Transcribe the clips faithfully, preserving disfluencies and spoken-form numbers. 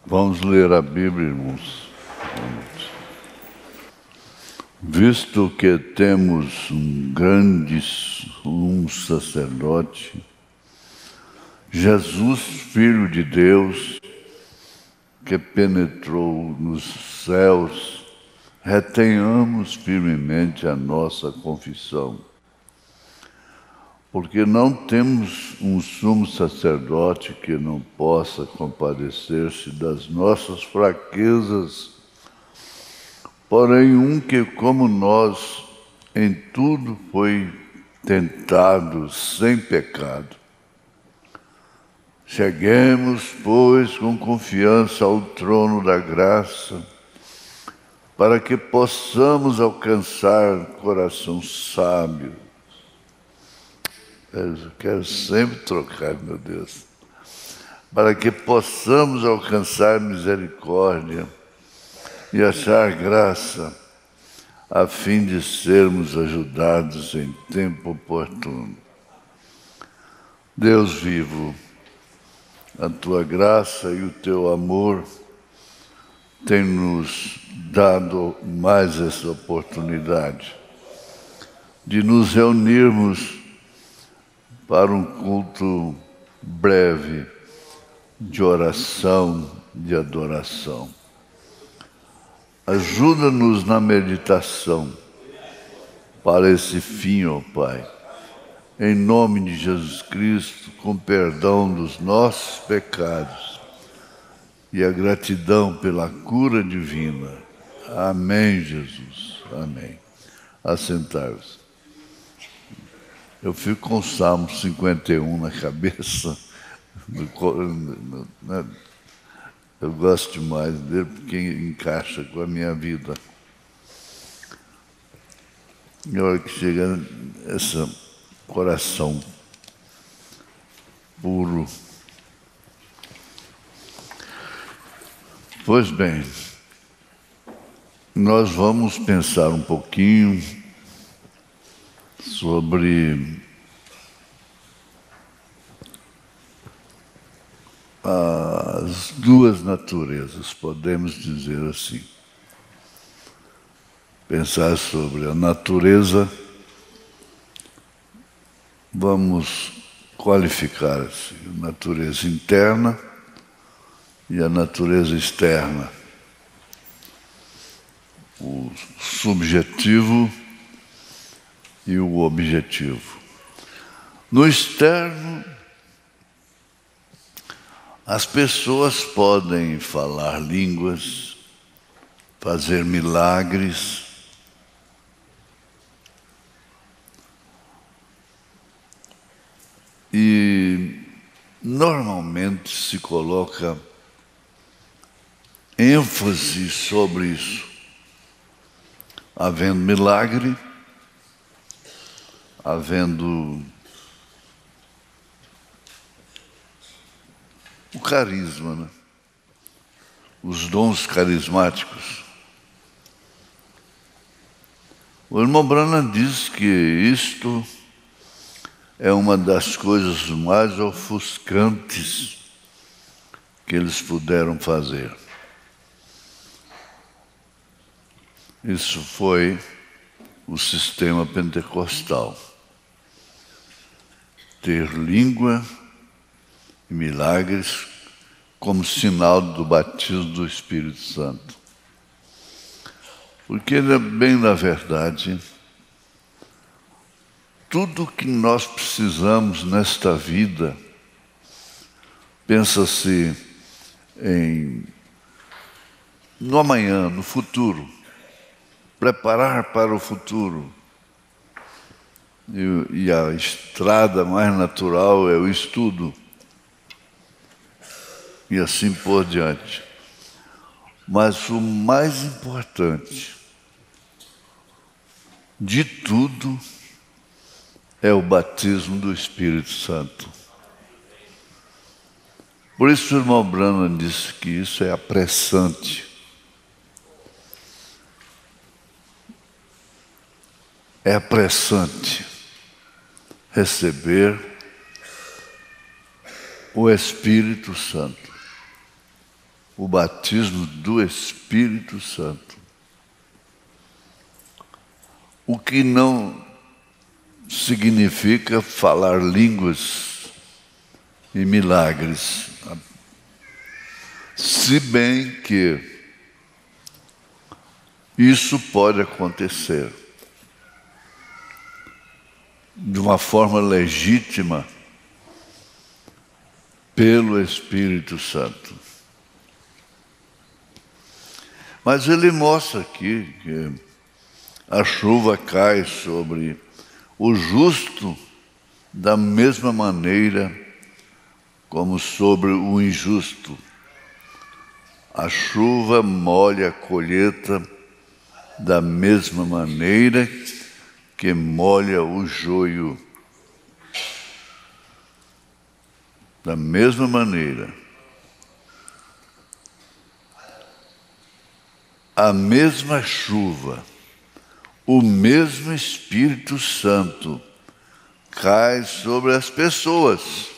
Vamos ler a Bíblia, irmãos. Visto que temos um grande sumo sacerdote, Jesus, Filho de Deus, que penetrou nos céus, retenhamos firmemente a nossa confissão. Porque não temos um sumo sacerdote que não possa compadecer-se das nossas fraquezas, porém um que, como nós, em tudo foi tentado sem pecado. Cheguemos, pois, com confiança ao trono da graça, para que possamos alcançar coração sábio. Eu quero sempre trocar, meu Deus. Para que possamos alcançar misericórdia e achar graça, a fim de sermos ajudados em tempo oportuno. Deus vivo, a tua graça e o teu amor têm nos dado mais essa oportunidade de nos reunirmos para um culto breve de oração, de adoração. Ajuda-nos na meditação para esse fim, ó Pai. Em nome de Jesus Cristo, com perdão dos nossos pecados e a gratidão pela cura divina. Amém, Jesus. Amém. Assentar-vos. Eu fico com o Salmo cinquenta e um na cabeça. Eu gosto demais dele porque encaixa com a minha vida. E a hora que chega esse coração puro. Pois bem, nós vamos pensar um pouquinho sobre as duas naturezas, podemos dizer assim. Pensar sobre a natureza, vamos qualificar assim, a natureza interna e a natureza externa. O subjetivo e o objetivo. No externo, as pessoas podem falar línguas, fazer milagres, e normalmente se coloca ênfase sobre isso. Havendo milagre, havendo o carisma, né? Os dons carismáticos. O irmão Branham diz que isto é uma das coisas mais ofuscantes que eles puderam fazer. Isso foi o sistema pentecostal. Ter língua e milagres como sinal do batismo do Espírito Santo. Porque, bem na verdade, tudo que nós precisamos nesta vida, pensa-se em no amanhã, no futuro, preparar para o futuro. E, e a estrada mais natural é o estudo. E assim por diante. Mas o mais importante de tudo é o batismo do Espírito Santo. Por isso o irmão Branham disse que isso é apressante. É apressante receber o Espírito Santo. o batismo do Espírito Santo. O que não significa falar línguas e milagres. Se bem que isso pode acontecer de uma forma legítima pelo Espírito Santo. Mas ele mostra aqui que a chuva cai sobre o justo da mesma maneira como sobre o injusto. A chuva molha a colheita da mesma maneira que molha o joio. Da mesma maneira. A mesma chuva, o mesmo Espírito Santo cai sobre as pessoas.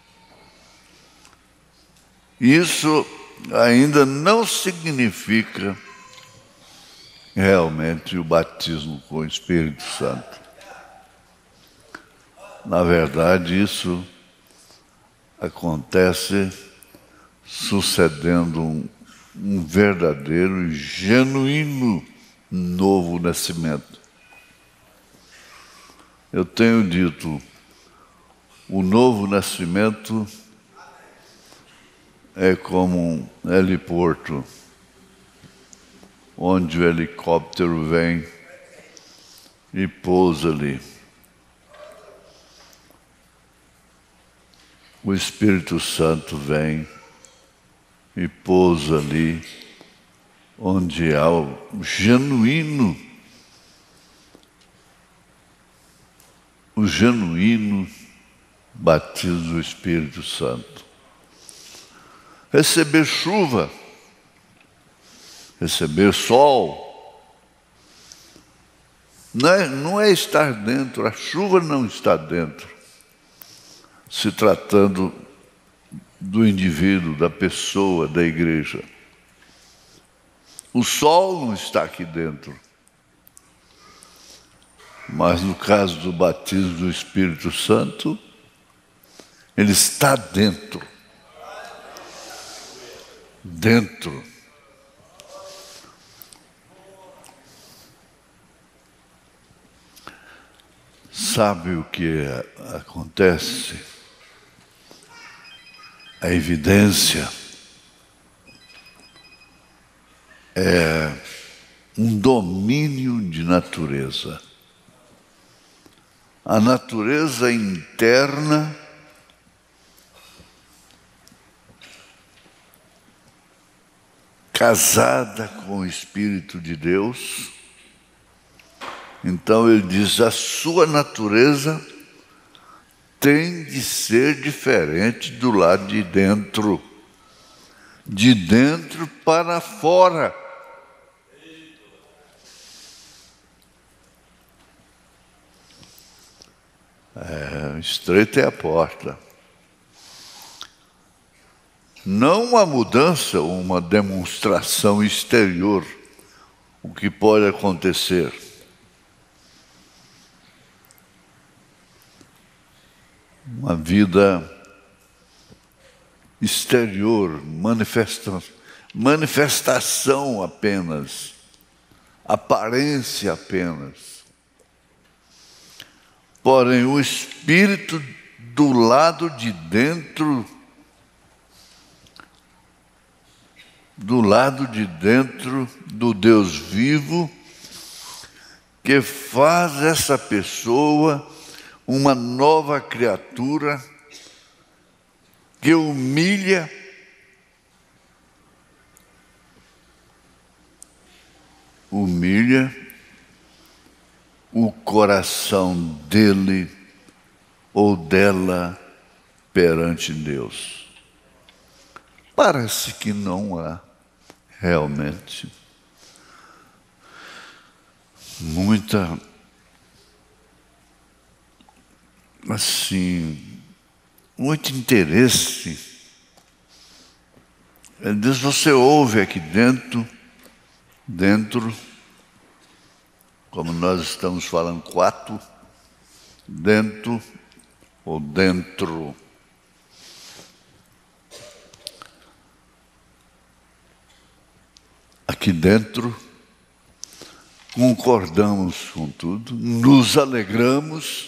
Isso ainda não significa realmente o batismo com o Espírito Santo. Na verdade, isso acontece sucedendo um, um verdadeiro e genuíno novo nascimento. Eu tenho dito, o novo nascimento é como um heliporto, onde o helicóptero vem e pousa ali. O Espírito Santo vem e pousa ali, onde há o genuíno, o genuíno batismo do Espírito Santo. Receber chuva, receber sol, não é, não é estar dentro, a chuva não está dentro, se tratando do indivíduo, da pessoa, da igreja. O sol não está aqui dentro. Mas no caso do batismo do Espírito Santo, ele está dentro. Dentro. Sabe o que acontece? A evidência é um domínio de natureza. A natureza interna casada com o Espírito de Deus. Então ele diz, a sua natureza tem de ser diferente do lado de dentro. De dentro para fora. É, estreita é a porta. Não uma mudança, uma demonstração exterior, o que pode acontecer. Uma vida exterior, manifesta, manifestação apenas, aparência apenas. Porém, o Espírito do lado de dentro, do lado de dentro do Deus vivo, que faz essa pessoa uma nova criatura, que humilha, humilha o coração dele ou dela perante Deus. Parece que não há realmente muita, assim, muito interesse Ele diz, você ouve aqui dentro, dentro, como nós estamos falando, quatro, dentro ou dentro. Aqui dentro, concordamos com tudo, nos alegramos,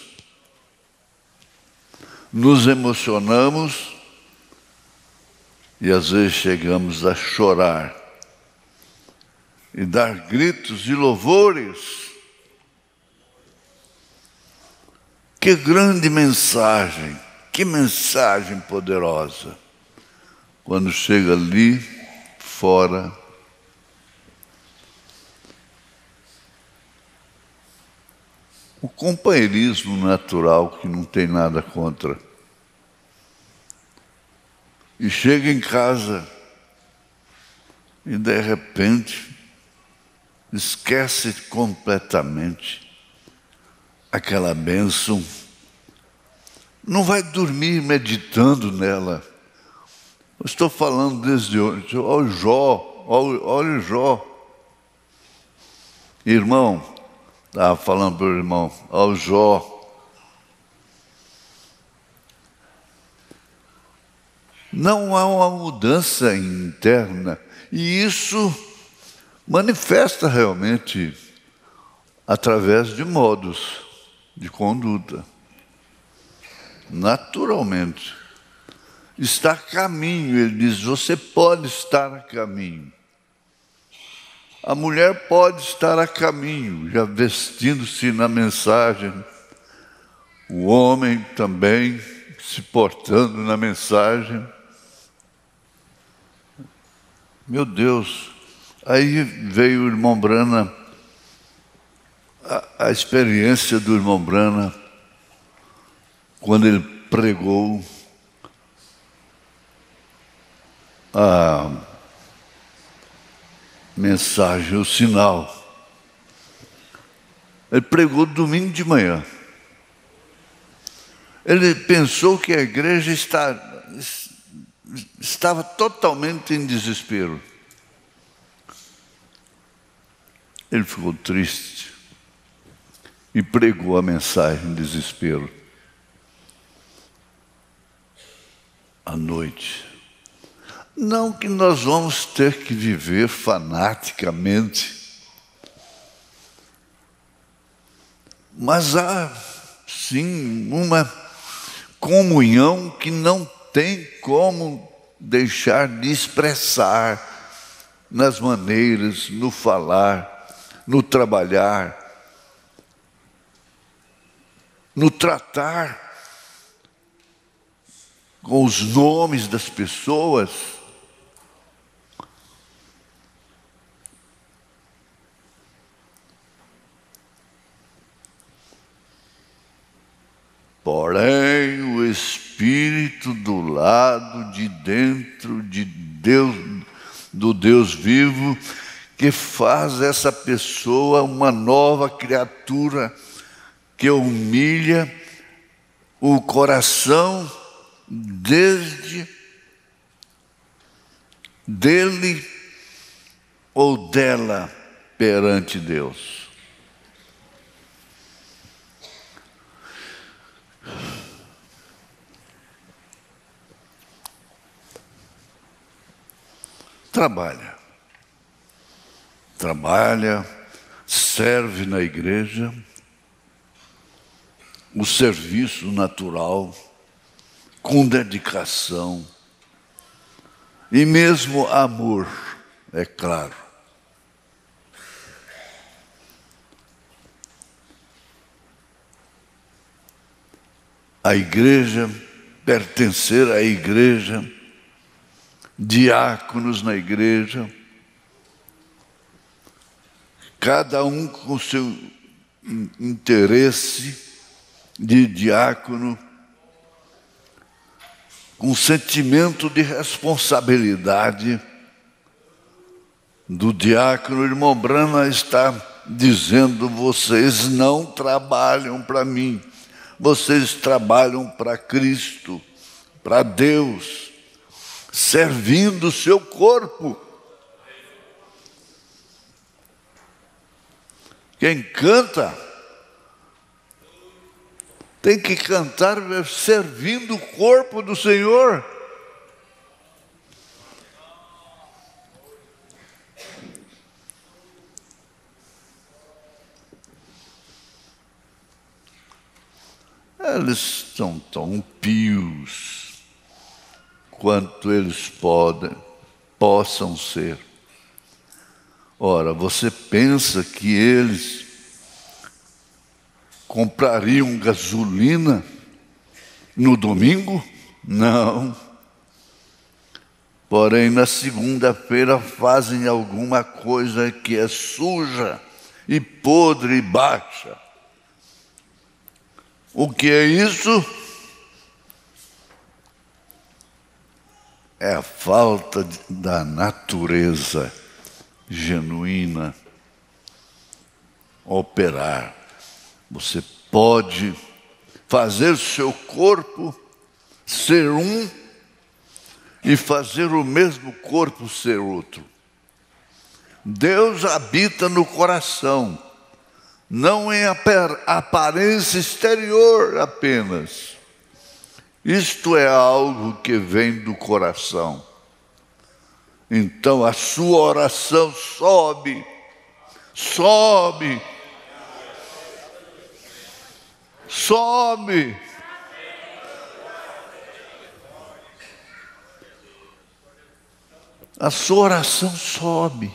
nos emocionamos e às vezes chegamos a chorar e dar gritos de louvores. Que grande mensagem, que mensagem poderosa. Quando chega ali fora, o companheirismo natural, que não tem nada contra. E chega em casa e, de repente, esquece completamente aquela bênção. Não vai dormir meditando nela. Eu estou falando desde hoje. Olha o Jó, olha, olha o Jó. Irmão, estava falando para o irmão, ao Jó. Não há uma mudança interna. E isso manifesta realmente através de modos de conduta. Naturalmente. Está a caminho, ele diz, você pode estar a caminho. A mulher pode estar a caminho, já vestindo-se na mensagem. O homem também se portando na mensagem. Meu Deus, aí veio o irmão Brana, a, a experiência do irmão Brana, quando ele pregou a mensagem, o sinal. Ele pregou domingo de manhã. Ele pensou que a igreja está, estava totalmente em desespero. Ele ficou triste e pregou a mensagem em desespero. À noite. Não que nós vamos ter que viver fanaticamente, mas há, sim, uma comunhão que não tem como deixar de expressar nas maneiras, no falar, no trabalhar, no tratar com os nomes das pessoas. Porém, o Espírito do lado de dentro de Deus, do Deus vivo, que faz essa pessoa uma nova criatura, que humilha o coração desde dele ou dela perante Deus. Trabalha. Trabalha, serve na igreja, o serviço natural, com dedicação e mesmo amor, é claro. A igreja, pertencer à igreja, diáconos na igreja, cada um com seu interesse de diácono, com sentimento de responsabilidade do diácono. O irmão Brana está dizendo, vocês não trabalham para mim, vocês trabalham para Cristo, para Deus. servindo o seu corpo. Quem canta tem que cantar servindo o corpo do Senhor. Eles estão tão pios quanto eles podem, possam ser. Ora, você pensa que eles comprariam gasolina no domingo? Não. Porém, na segunda-feira fazem alguma coisa que é suja e podre e baixa. O que é isso? É a falta da natureza genuína operar. Você pode fazer seu corpo ser um e fazer o mesmo corpo ser outro. Deus habita no coração, não em aparência exterior apenas. Isto é algo que vem do coração. Então a sua oração sobe, sobe, sobe. A sua oração sobe.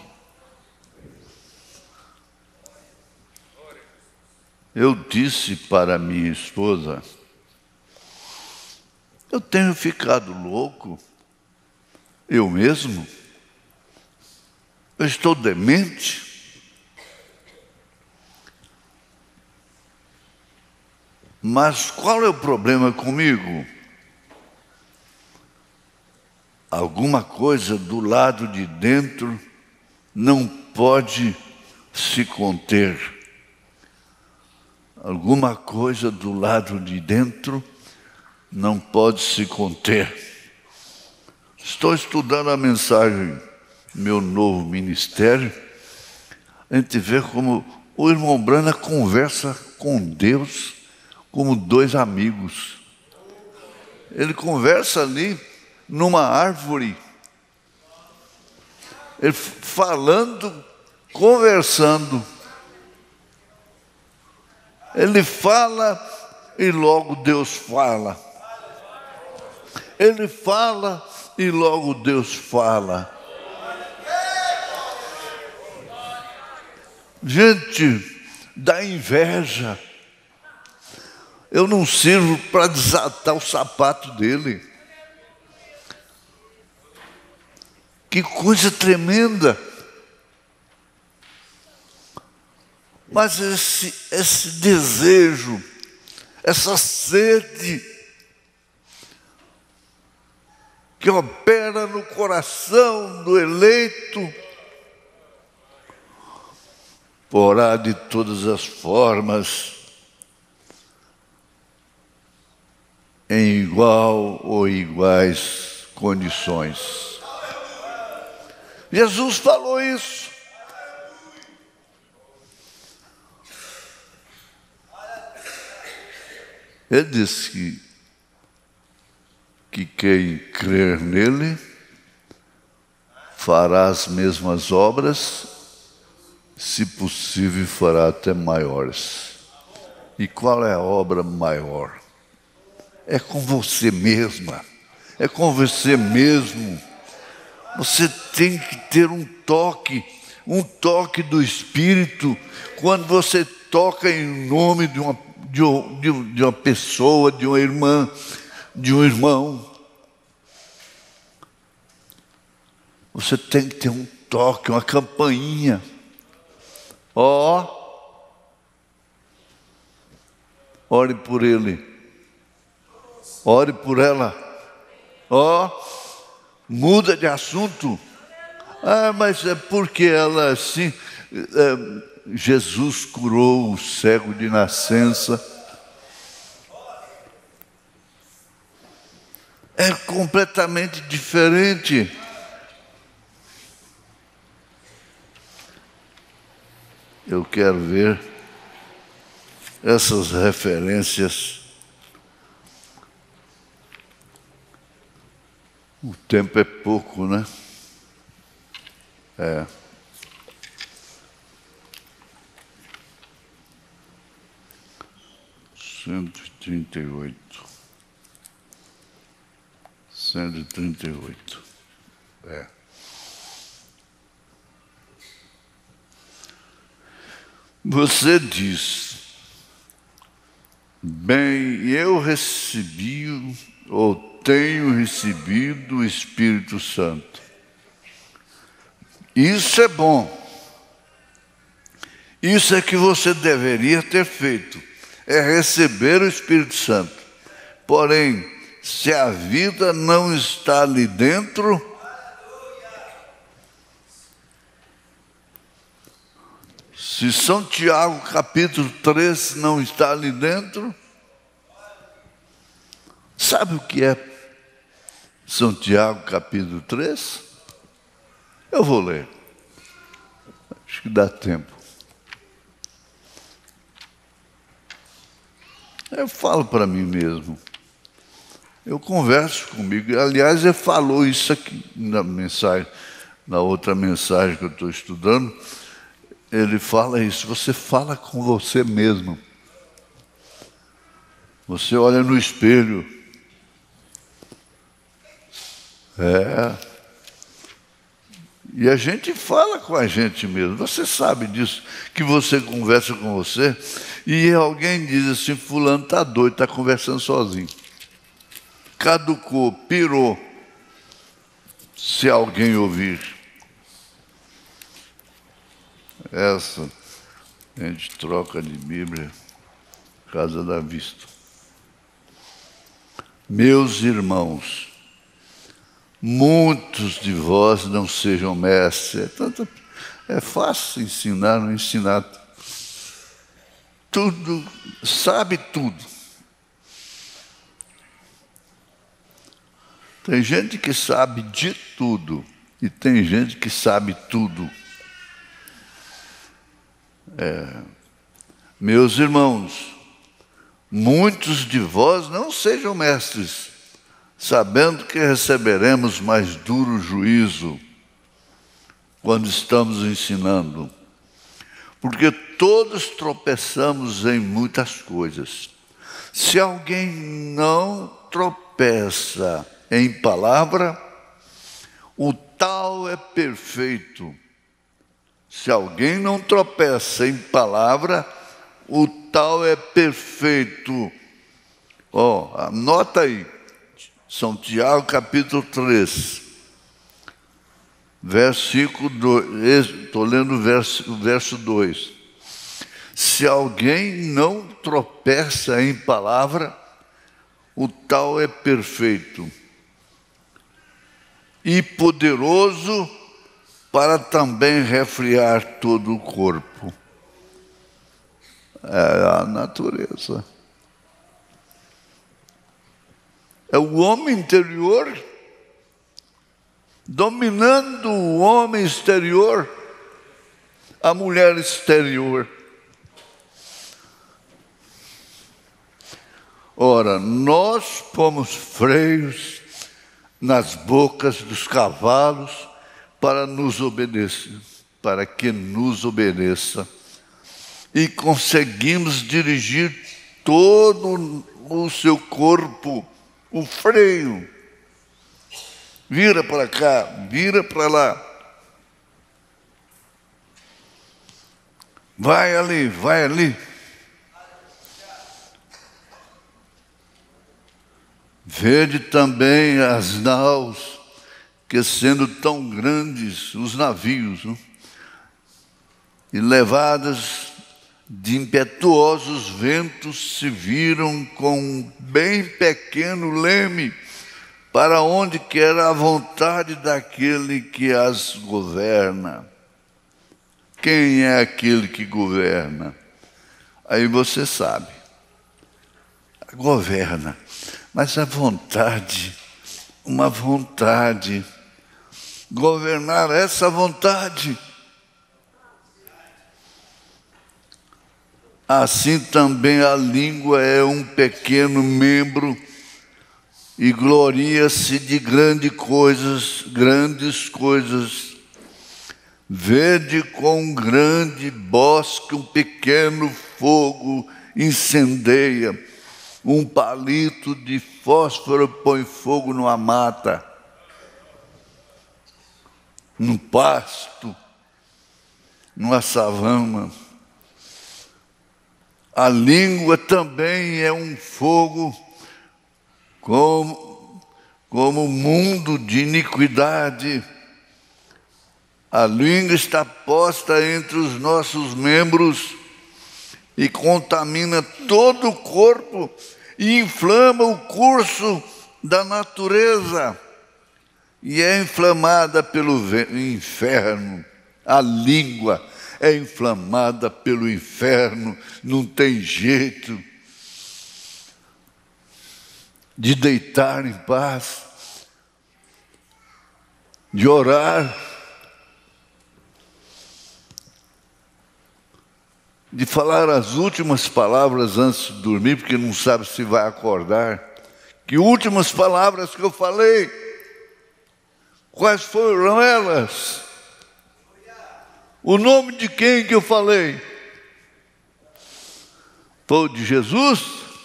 Eu disse para minha esposa, eu tenho ficado louco, eu mesmo, eu estou demente, mas qual é o problema comigo? Alguma coisa do lado de dentro não pode se conter. Alguma coisa do lado de dentro não pode se conter. Estou estudando a mensagem, meu novo ministério. A gente vê como o irmão Brana conversa com Deus como dois amigos. Ele conversa ali numa árvore, ele falando, conversando. Ele fala e logo Deus fala. Ele fala e logo Deus fala. Gente, dá inveja. Eu não sirvo para desatar o sapato dele. Que coisa tremenda. Mas esse, esse desejo, essa sede que opera no coração do eleito, porá de todas as formas, em igual ou iguais condições. Jesus falou isso. Ele disse que, que quem crer nele fará as mesmas obras, se possível fará até maiores. E qual é a obra maior? É com você mesma, é com você mesmo. Você tem que ter um toque, um toque do Espírito, quando você toca em nome de uma, de, de, de uma pessoa, de uma irmã, de um irmão. Você tem que ter um toque, uma campainha. Ó, oh, ore por ele, ore por ela. Ó, oh, muda de assunto. Ah, mas é porque ela assim... É, Jesus curou o cego de nascença. É é completamente diferente. Eu quero ver essas referências. O tempo é pouco, né? É. Cento e trinta e oito. Cento e trinta e oito. É. Você diz: bem, eu recebi ou tenho recebido o Espírito Santo. Isso é bom. Isso é que você deveria ter feito, é receber o Espírito Santo. Porém, se a vida não está ali dentro, se São Tiago capítulo três não está ali dentro, sabe o que é São Tiago capítulo três? Eu vou ler. Acho que dá tempo. Eu falo para mim mesmo. Eu converso comigo. Aliás, ele falou isso aqui na mensagem, na outra mensagem que eu estou estudando. Ele fala isso. Você fala com você mesmo. Você olha no espelho. É. E a gente fala com a gente mesmo. Você sabe disso, que você conversa com você e alguém diz assim: fulano está doido, está conversando sozinho. Caducou, pirou. Se alguém ouvir. Essa, a gente troca de Bíblia, Casa da Vista. Meus irmãos, muitos de vós não sejam mestres. É, tanto, é fácil ensinar, não ensinar tudo, sabe tudo. Tem gente que sabe de tudo e tem gente que sabe tudo. É, meus irmãos, muitos de vós não sejam mestres, sabendo que receberemos mais duro juízo quando estamos ensinando. Porque todos tropeçamos em muitas coisas. Se alguém não tropeça em palavra, o tal é perfeito. Se alguém não tropeça em palavra, o tal é perfeito. Ó, oh, anota aí. São Tiago, capítulo três, versículo dois. Estou lendo o verso, o verso dois. Se alguém não tropeça em palavra, o tal é perfeito e poderoso para também refriar todo o corpo. É a natureza. É o homem interior dominando o homem exterior, a mulher exterior. Ora, nós pomos freios nas bocas dos cavalos para nos obedecer, para que nos obedeça. E conseguimos dirigir todo o seu corpo, o freio. Vira para cá, vira para lá. Vai ali, vai ali. Vede também as naus, que sendo tão grandes os navios, não? E levadas de impetuosos ventos, se viram com um bem pequeno leme, para onde quer a vontade daquele que as governa. Quem é aquele que governa? Aí você sabe. Governa. Mas a vontade uma vontade, governar essa vontade. Assim também a língua é um pequeno membro e gloria-se de grandes coisas, grandes coisas. Vede com um grande bosque um pequeno fogo incendeia, um palito de fósforo põe fogo numa mata, num pasto, numa savana. A língua também é um fogo, como, como mundo de iniquidade. A língua está posta entre os nossos membros e contamina todo o corpo e inflama o curso da natureza. E é inflamada pelo inferno. A língua é inflamada pelo inferno, não tem jeito de deitar em paz, de orar, de falar as últimas palavras antes de dormir, porque não sabe se vai acordar. Que últimas palavras que eu falei? Quais foram elas? O nome de quem que eu falei? Foi o de Jesus?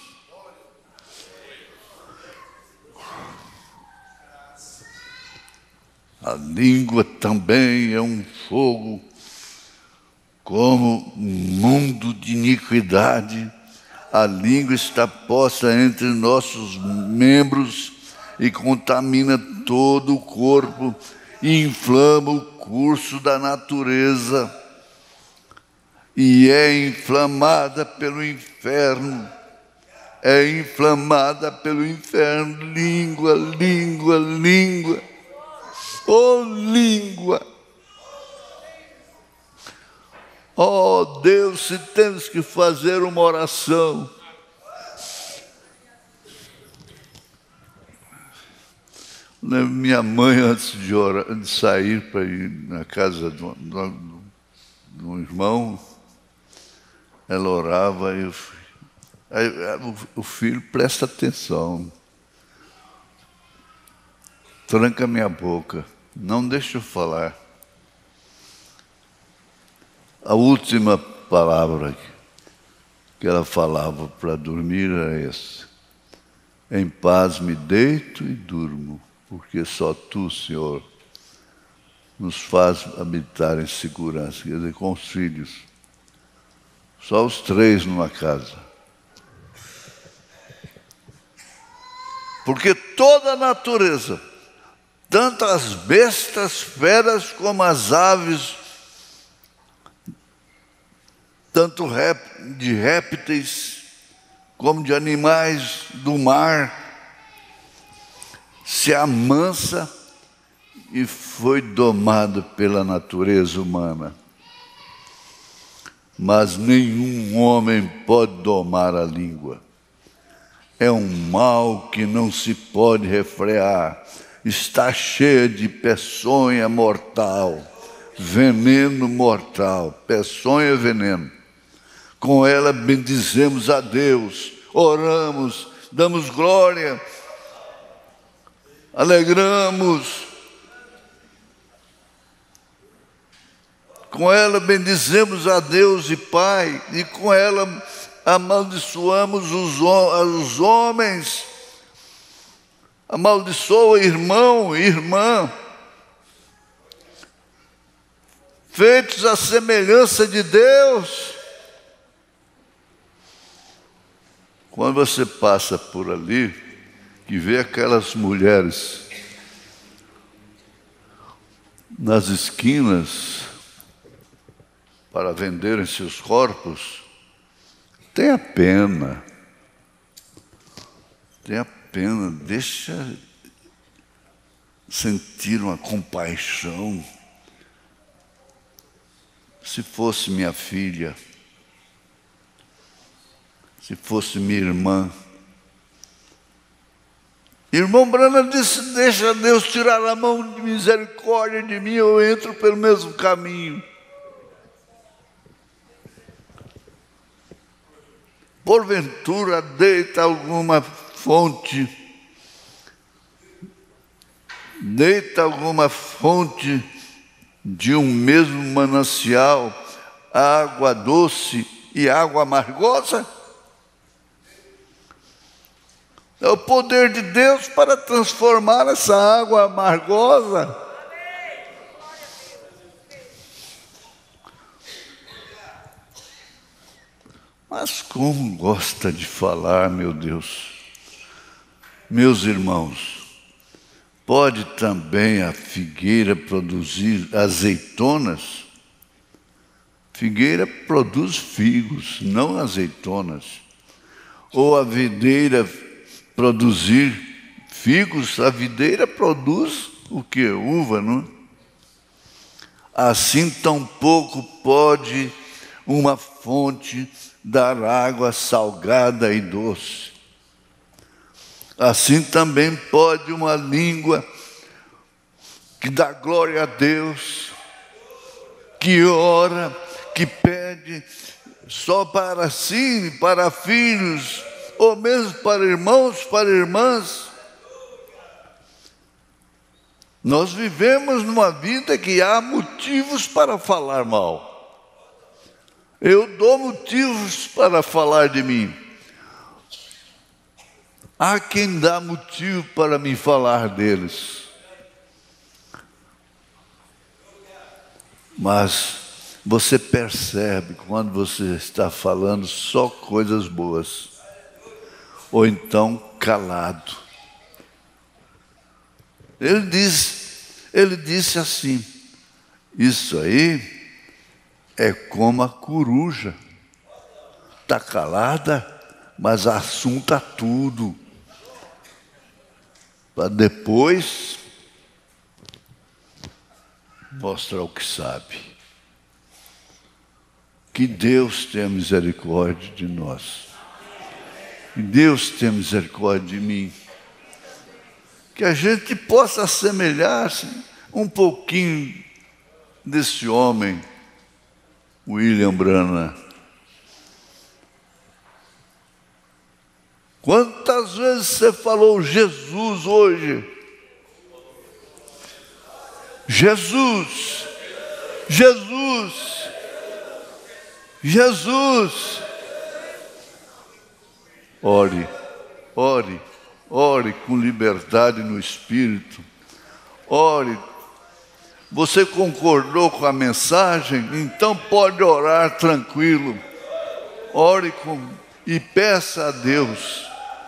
A língua também é um fogo, como um mundo de iniquidade. A língua está posta entre nossos membros e contamina todo o corpo e inflama o curso da natureza e é inflamada pelo inferno. É inflamada pelo inferno. Língua, língua, língua. Oh, língua. Oh, Deus, se temos que fazer uma oração, minha mãe, antes de, orar, de sair para ir na casa de um, de um irmão, ela orava e eu, aí, o, o filho presta atenção, tranca minha boca, não deixa eu falar. A última palavra que ela falava para dormir era essa: em paz me deito e durmo, porque só Tu, Senhor, nos faz habitar em segurança. Quer dizer, com os filhos. Só os três numa casa. Porque toda a natureza, tanto as bestas, feras, como as aves, tanto de répteis, como de animais do mar, se amansa e foi domado pela natureza humana. Mas nenhum homem pode domar a língua. É um mal que não se pode refrear. Está cheia de peçonha mortal, veneno mortal. Peçonha é veneno. Com ela bendizemos a Deus, oramos, damos glória, alegramos. Com ela bendizemos a Deus e Pai, e com ela amaldiçoamos os, os homens. Amaldiçoa irmão e irmã, feitos à semelhança de Deus. Quando você passa por ali, que vê aquelas mulheres nas esquinas para venderem seus corpos, tenha pena, tenha pena, deixa sentir uma compaixão. Se fosse minha filha, se fosse minha irmã, Irmão Branham disse, deixa Deus tirar a mão de misericórdia de mim, eu entro pelo mesmo caminho. Porventura deita alguma fonte, deita alguma fonte de um mesmo manancial, água doce e água amargosa? É o poder de Deus para transformar essa água amargosa. Mas como gosta de falar, meu Deus. Meus irmãos, pode também a figueira produzir azeitonas? Figueira produz figos, não azeitonas. Ou a videira produzir figos, a videira produz o que? Uva, não é? Assim tampouco pode uma fonte dar água salgada e doce. Assim também pode uma língua que dá glória a Deus, que ora, que pede só para si, para filhos, ou mesmo para irmãos, para irmãs. Nós vivemos numa vida que há motivos para falar mal. Eu dou motivos para falar de mim. Há quem dá motivo para me falar deles. Mas você percebe quando você está falando só coisas boas. Ou então calado. Ele diz, ele disse assim, isso aí é como a coruja. Está calada, mas assunta tudo. Para depois mostrar o que sabe. Que Deus tenha misericórdia de nós. Que Deus tenha misericórdia de mim. Que a gente possa assemelhar-se um pouquinho desse homem, William Branham. Quantas vezes você falou Jesus hoje? Jesus, Jesus, Jesus. Ore, ore, ore com liberdade no Espírito. Ore. Você concordou com a mensagem? Então pode orar tranquilo. Ore com, e peça a Deus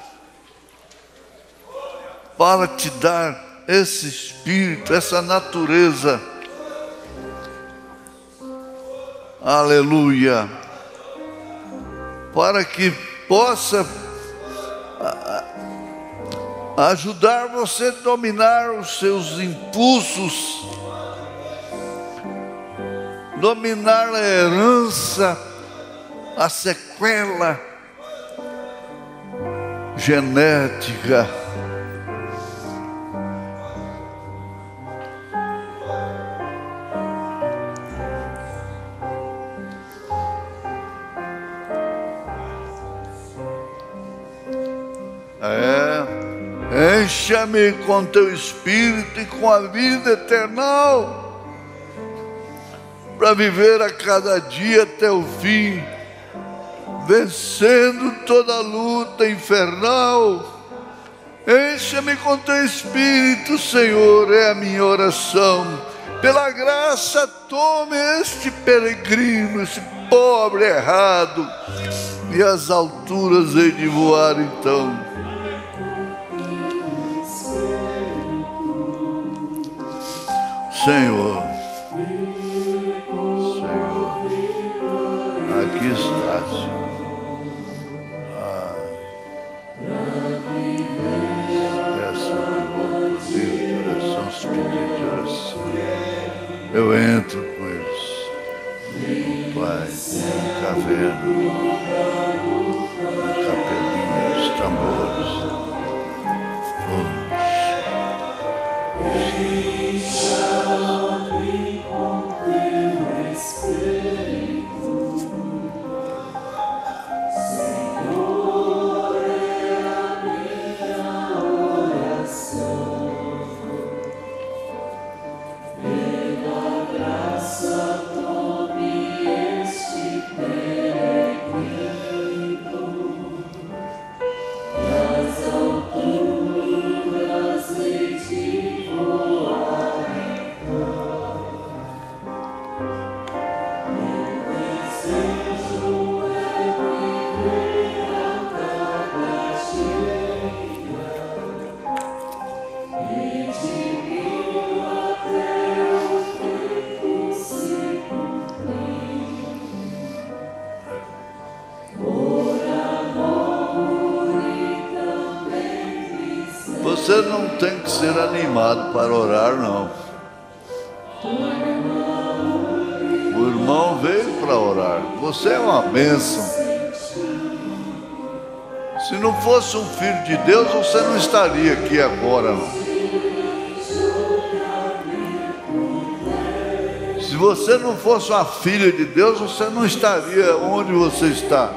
para te dar esse Espírito, essa natureza. Aleluia. Para que possa ajudar você a dominar os seus impulsos, dominar a herança, a sequela genética. É, encha-me com teu Espírito e com a vida eterna, para viver a cada dia até o fim, vencendo toda luta infernal. Encha-me com teu Espírito, Senhor, é a minha oração. Pela graça, tome este peregrino, esse pobre errado, e as alturas hei de voar então. Senhor, Senhor, aqui estás. Ah, peço por livre de oração, se pedir de oração. Eu entro com eles, Pai, na caverna, na capelinha, os tambores. Oh, Você não tem que ser animado para orar, não. O irmão veio para orar. Você é uma bênção. Se não fosse um filho de Deus, você não estaria aqui agora, não. Se você não fosse uma filha de Deus, você não estaria onde você está.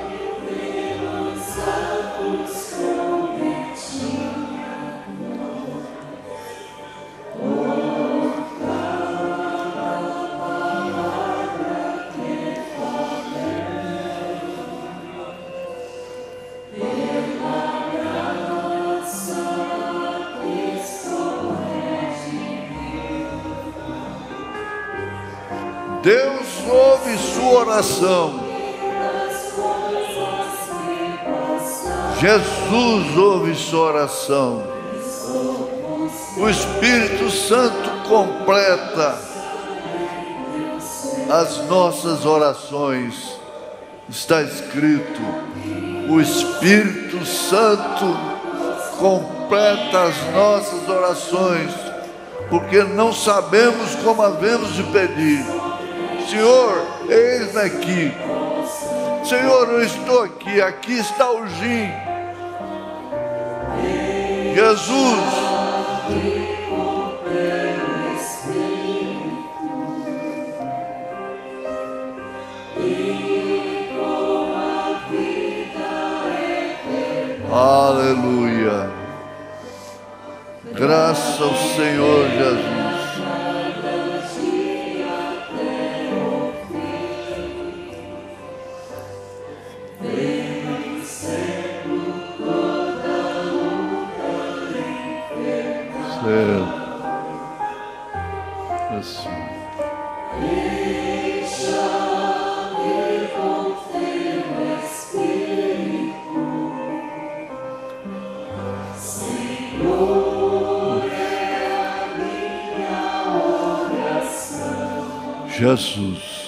Deus ouve sua oração. Jesus ouve sua oração. O Espírito Santo completa as nossas orações. Está escrito: o Espírito Santo completa as nossas orações, porque não sabemos como havemos de pedir. Senhor, eis-me aqui. Senhor, eu estou aqui. Aqui está o Jim. Jesus. Aleluia. Graças ao Senhor Jesus. Assim. Jesus.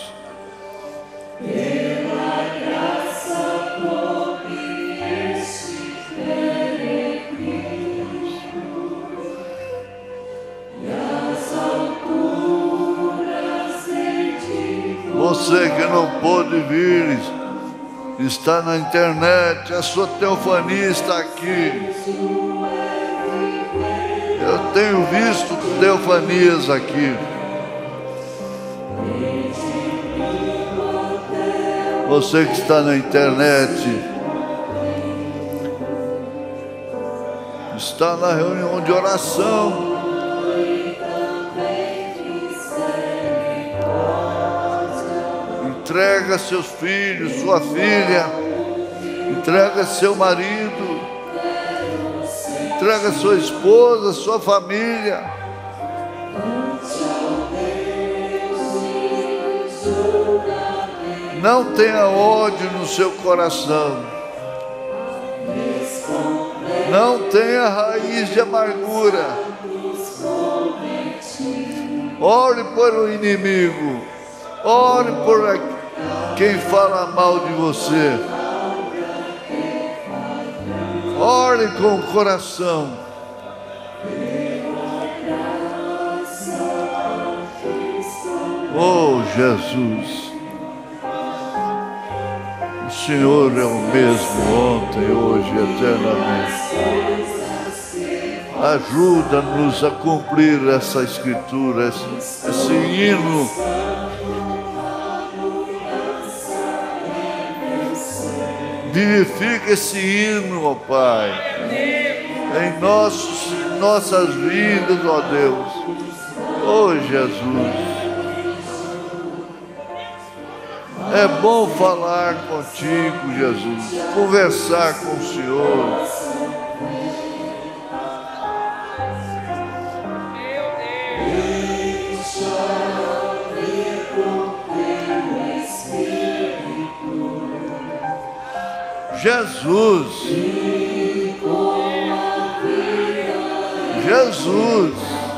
Você que não pôde vir, está na internet, a sua teofania está aqui. Eu tenho visto teofanias aqui. Você que está na internet, está na reunião de oração. Entrega seus filhos, sua filha, entrega seu marido, entrega sua esposa, sua família. Não tenha ódio no seu coração. Não tenha raiz de amargura. Ore por o inimigo. Ore por quem fala mal de você. Ore com o coração. Oh, Jesus. O Senhor é o mesmo ontem, hoje e eternamente. Ajuda-nos a cumprir essa escritura, esse, esse hino. Vivifica esse hino, ó Pai, em nossos, nossas vidas, ó Deus. Oh, Jesus. É bom falar contigo, Jesus, conversar com o Senhor. Jesus. Jesus.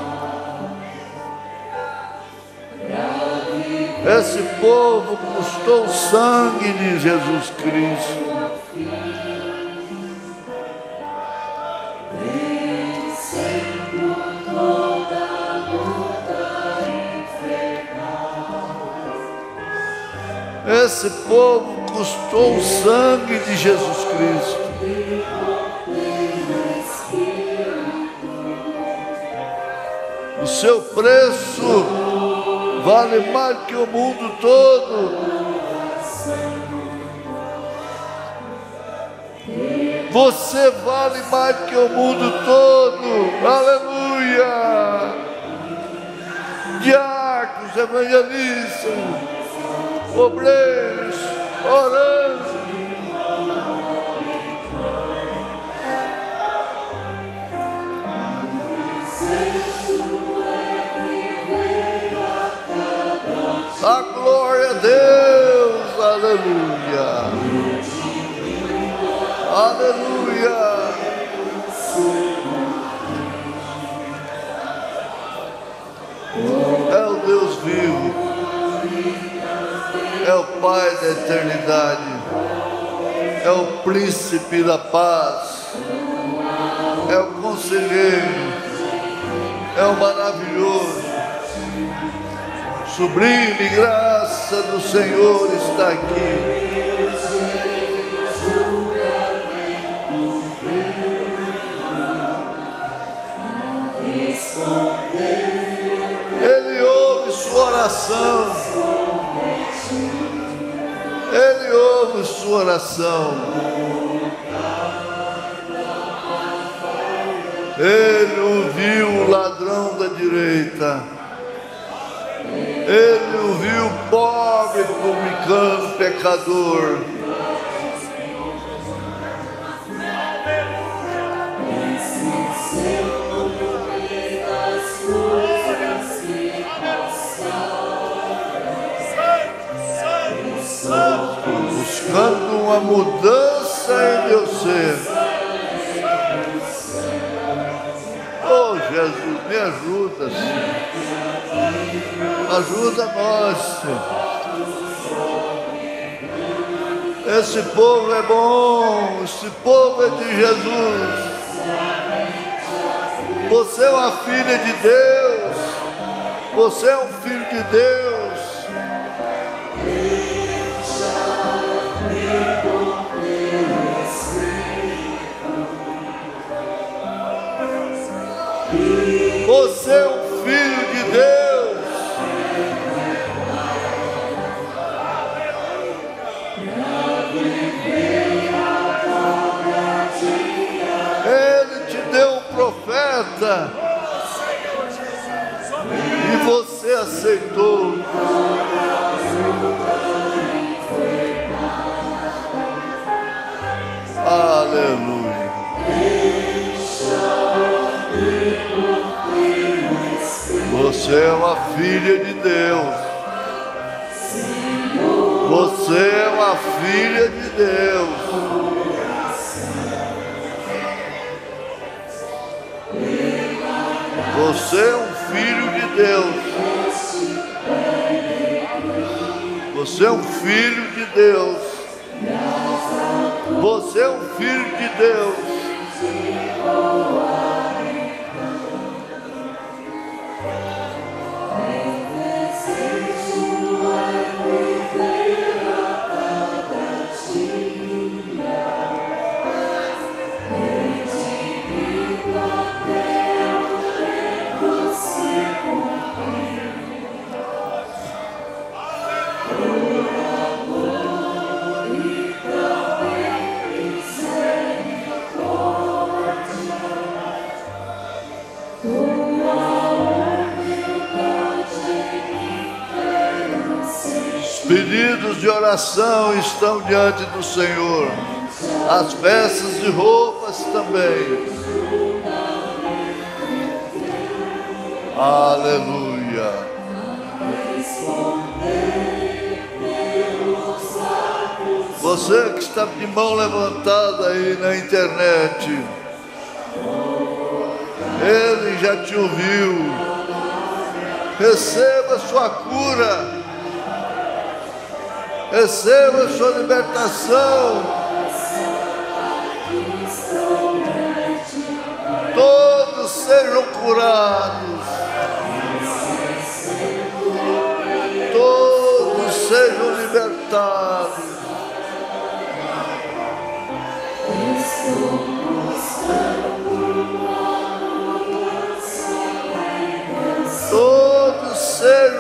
Esse povo custou o sangue de Jesus Cristo. Esse povo custou o sangue de Jesus Cristo. O seu preço vale mais que o mundo todo. Você vale mais que o mundo todo. Aleluia! Diáconos, evangelistas, obreiros, orando. A glória a Deus, aleluia, aleluia. É o Deus vivo, é o Pai da eternidade, é o príncipe da paz, é o conselheiro, é o maravilhoso. Sublime graça do Senhor está aqui. Ele ouve sua oração. Ele ouve sua oração. Ele ouviu o ladrão da direita. Ele ouviu o pobre publicano pecador. Buscando uma mudança em meu ser. Oh Jesus, me ajuda, Senhor. Ajuda nós, Senhor. Esse povo é bom, esse povo é de Jesus. Você é uma filha de Deus. Você é um filho de Deus. Você é um filho de Deus. Ele te deu um profeta e você aceitou. Aleluia. Você é uma filha de Deus. Você é uma filha de Deus. Você é um filho de Deus. Você é um filho de Deus. Você é um filho de Deus. Pedidos de oração estão diante do Senhor. As peças de roupas também. Aleluia. Você que está de mão levantada aí na internet, Ele já te ouviu. Receba sua cura. Receba sua libertação. Todos sejam curados. Todos sejam libertados.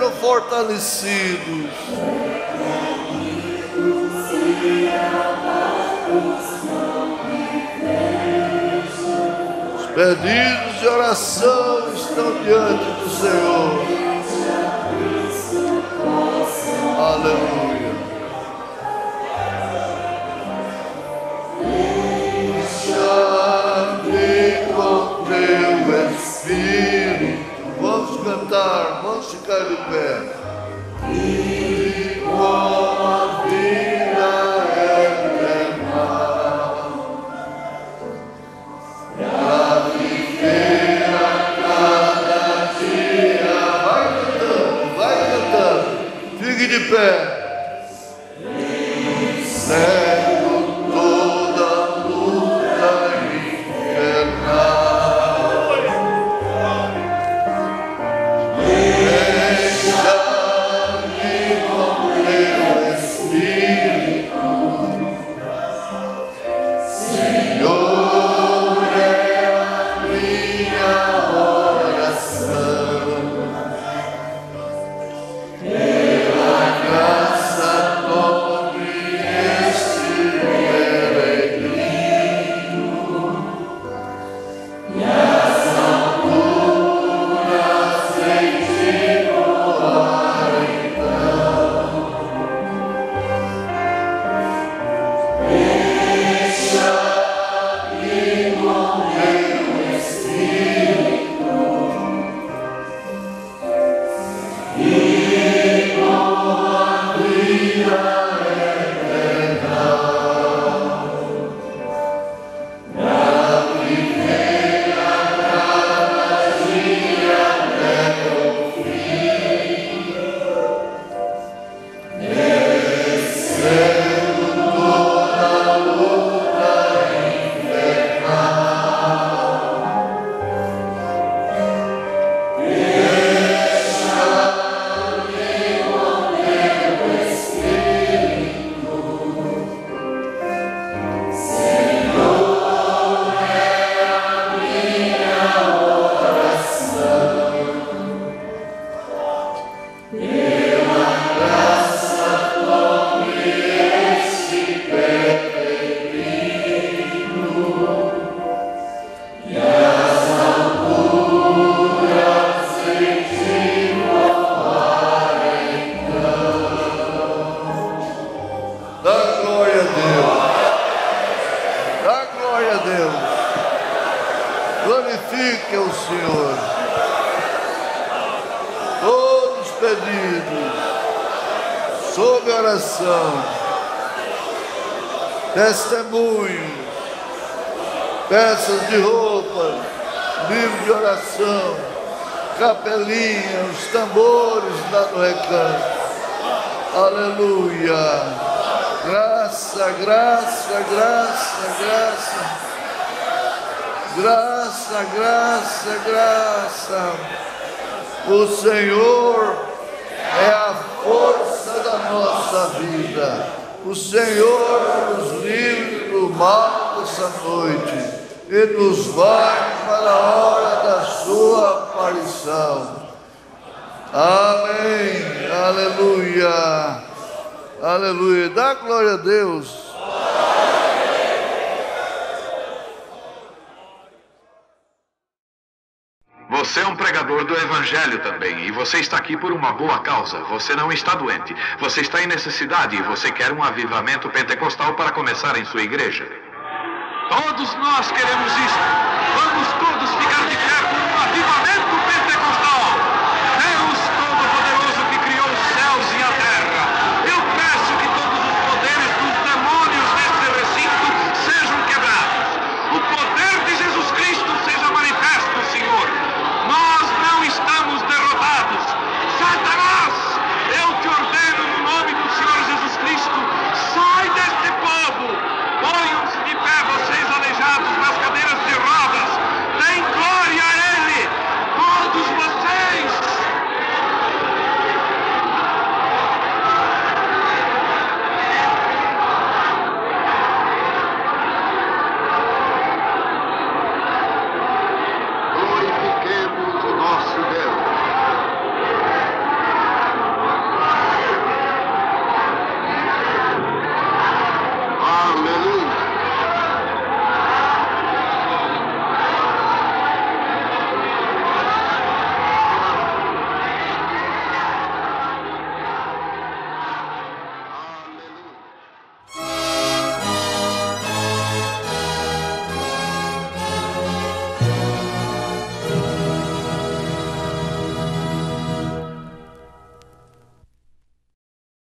sejam fortalecidos. Os pedidos de oração estão diante do Senhor. Aleluia. Encha-me com teu Espírito. Vamos cantar, vamos ficar de pé. E com a vida eterna, pra viver a cada dia. Vai cantando, vai cantando. Fique de pé. Vencendo toda luta infernal. Glorifique o Senhor. Todos os pedidos, sob oração, testemunhos, peças de roupa, livro de oração, capelinha, os tambores lá no recanto. Aleluia. Graça, graça, graça, graça. Graça, graça, graça. O Senhor é a força da nossa vida. O Senhor nos livre do mal dessa noite e nos vai para a hora da sua aparição. Amém. Aleluia. Aleluia. Dá glória a Deus. Você é um pregador do Evangelho também, e você está aqui por uma boa causa. Você não está doente, você está em necessidade e você quer um avivamento pentecostal para começar em sua igreja. Todos nós queremos isso. Vamos todos ficar